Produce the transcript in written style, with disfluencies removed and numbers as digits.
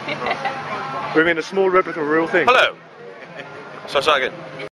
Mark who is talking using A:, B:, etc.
A: We mean a small replica of a real thing.
B: Hello. So again.